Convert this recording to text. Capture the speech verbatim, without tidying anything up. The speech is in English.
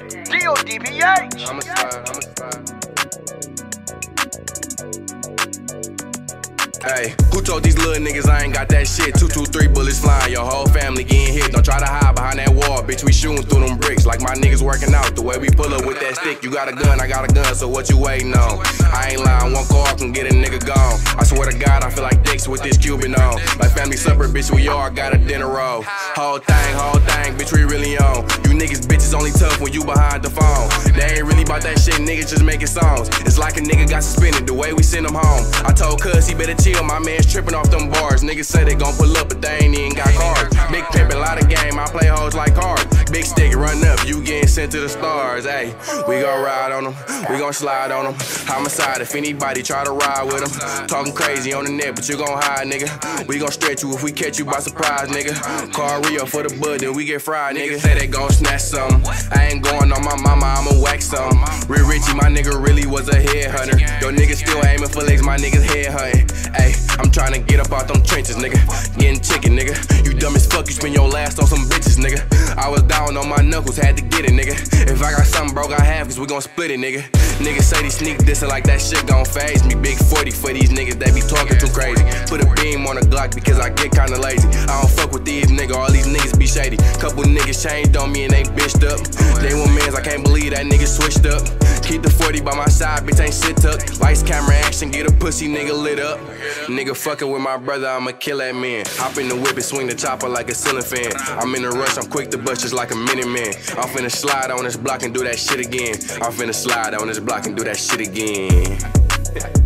D O D B H. I'ma slide, I'ma slide. Hey, who told these little niggas I ain't got that shit? Two, two, three bullets flying, your whole family getting hit. Don't try to hide behind that wall, bitch, we shooting through them bricks. Like my niggas working out, the way we pull up with that stick. You got a gun, I got a gun, so what you waiting on? I ain't lying, one call can get a nigga gone. I swear to God, I feel like dicks with this Cuban on. Like family supper, bitch, we all got a dinner roll. Whole thing, whole thing, bitch, we really on. You niggas bitches only tough when you behind the phone. They ain't really about that shit, niggas just making songs. It's like a nigga got suspended, the way we send him home. I told cuz he better chill, my man's tripping off them bars. Niggas say they gon' pull up, but they ain't even got cards. Big pimpin', lot of game, I play hoes like cards. Big stick, run up, you getting sent to the stars. Ayy, we gon' ride on them, we gon' slide on them. Homicide if anybody try to ride with them. Talking crazy on the net, but you gon' hide, nigga. We gon' stretch you if we catch you by surprise, nigga. Call Rio for the bud, then we get fried, nigga. Say they gon' snatch some. I ain't going on my mama, I'ma whack some. Real Richie, my nigga really was a headhunter. Yo niggas still aiming for legs, my niggas head hunting. Ayy, I'm tryna get up out them trenches, nigga. Getting chicken, nigga. You dumb as fuck, you spend your last on some bitches, nigga. I was down on my knuckles, had to get it, nigga. If I got something broke, I have, cause we gon' split it, nigga. Niggas say they sneak dissing like that shit gon' phase me. Big forty for these niggas, they be talking too crazy. Put a beam on a Glock because I get kinda lazy. I don't fuck with these niggas, all these niggas be shady. Couple niggas changed on me and they bitched up. They want mans, I can't believe that nigga switched up. Keep the forty by my side, bitch ain't shit tucked. Lights, camera, action, get a pussy nigga lit up. Nigga fucking with my brother, I'ma kill that man. Hop in the whip and swing the chopper like a ceiling fan. I'm in a rush, I'm quick to bust just like a minute man. I'm finna slide on this block and do that shit again. I'm finna slide on this block and do that shit again.